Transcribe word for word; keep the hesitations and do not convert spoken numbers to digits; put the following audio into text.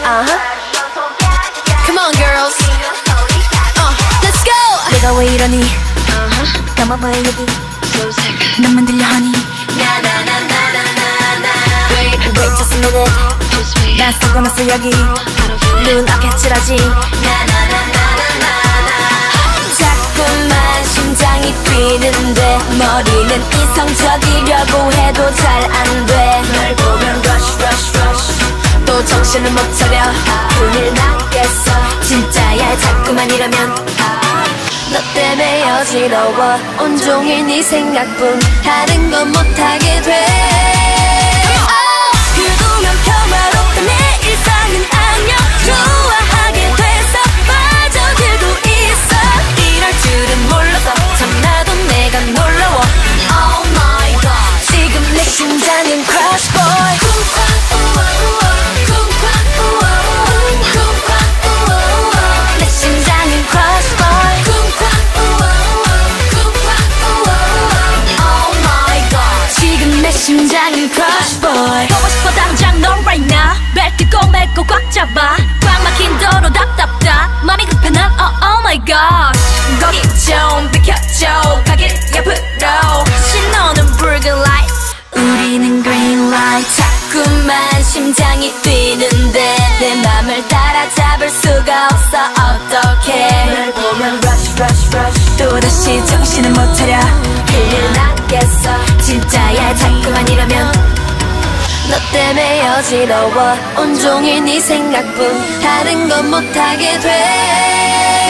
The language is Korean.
uh-huh. Come on girls, uh, let's go. 내가 왜 이러니 uh-huh. 감아봐 여기 So sick. 너만 들려 honey 나나나나나나나. Wait, wait just a minute Just wait. 난 썩어놨어 여기 I don't feel it. 눈 앞에 칠하지 나나나나나나나. 자꾸만 심장이 뛰는데 머리는 이성적이려고 해도 잘 안돼 널 보면 rush rush rush 또 정신을 못 차려 큰일 나겠어 진짜야 자꾸만 이러면 너 때문에 어지러워 온종일 네 생각뿐 다른 건 못하게 돼 그동안 평화롭던 내 일상은 안녕 좋아하게 돼서 빠져들고 있어 이럴 줄은 몰라서 참 나도 내가 놀라워 Oh my god 지금 내 심장은 crush boy 쿵쾅 우와 우와 쿵쾅 우와 우와 쿵쾅 우와 우와 내 심장은 crush boy 쿵쾅 우와 우와 쿵쾅 우와 우와 Oh my god 지금 내 심장은 crush boy 보고 싶어 당장 너 right now 벨트 꼬매고 꽉 잡아 꽉 막힌 도로 답답다 맘이 급해 난 oh, oh my god 거기 좀 비켜줘 가길 옆으로 신호는 붉은 light 우리는 green light 자꾸만 심장이 뛰는데 내 맘을 따라잡을 수가 없어 어떡해 널 보면 rush rush rush 또다시 정신을 못 차려 큰일 나겠어 진짜야 자꾸만 이러면 너 때문에 어지러워 온종일 네 생각뿐 다른 건 못하게 돼